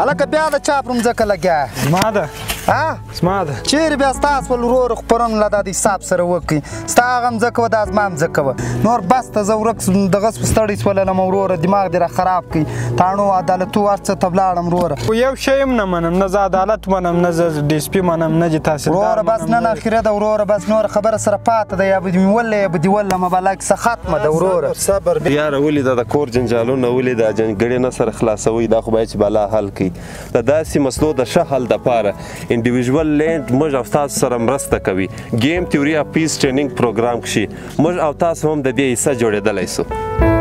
هلکه بیا د چا پر مځکه لګیا زما ده زما ده چیرې بیا ستا خپل ورور خپرون له دا د حساب سره وکړي ستا هغه مځکه وه دا زما مځکه وه نور بس ته زه ورک دغه ستړی شوللم وروره دماغ دې را خراب کړي تاڼو عدالتو هر څه ته ولاړم وروره خو یو شی هم نه منم نه زه عدالت منم نه زه ډي اس پي منم نه چې تحصیلدار وروره بس نن اخیره ده وروره بس نوره خبره سره پاته ده یا به دې مې وله یا به دې ولمه بلا کیسه ختمه ده وروره صبر یاره ولې دا د کور جنجالونه ولې دا جنګړې نه سره خلاصوئ دا خو باید چې بلا حل کړي د داسې مسلو د ښه حل دپاره انډیویژول لینډ موږ او تاسو سره مرسته کوي گیم تیوري اف پیس ټریننګ پروګرام کښې موږ او تاسو هم د دې حصه جوړېدلی سو